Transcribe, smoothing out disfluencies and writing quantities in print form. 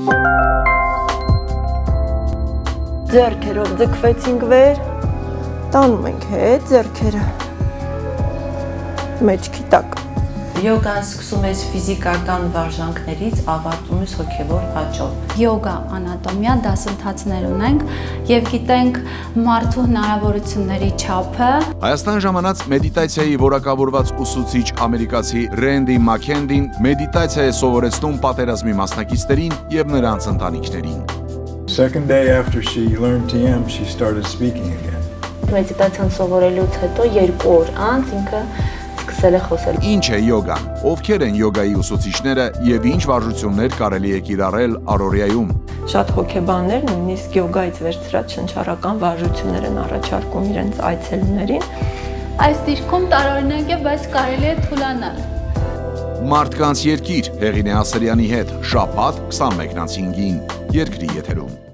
Ձեռքերով ձգվեցինք վեր, տանում ենք հետ ձեռքերը մեջքի տակ։ Յոգան սկսում ես ֆիզիկական վարժանքներից, ավարտում ես հոգևոր աճով։ Յոգա անատոմիա դասընթացներ ունենք եւ գիտենք մարդու հնարավորությունների չափը։ Հայաստան ժամանած մեդիտացիայի որակավորված ուսուցիչ ամերիկացի Ռենդի Մաքենդին մեդիտացիա է սովորեցնում պատերազմի մասնակիցներին եւ նրանց ընտանիքներին։ Second day after she learned TM, she started speaking again. Մեդիտացիան սովորելուց հետո 2 օր անց ինքը սկսել է խոսել։ Ինչ է յոգան, ովքեր են յոգայի ուսուցիչները եւ ինչ վարժություններ կարելի է կիրառել առօրյայում։ Շատ հոգեբաններ նույնիսկ յոգայից վերցրած շնչառական վարժություններ են առաջարկում իրենց այցելուներին։ Այս դիրքում տարօրինակ է, բայց կարելի է թուլանալ։ Մարդկանց երկիր Հեղինե Ասրյանի հետ Շաբաթ 21:05 ԵՐԿՐԻ եթերում։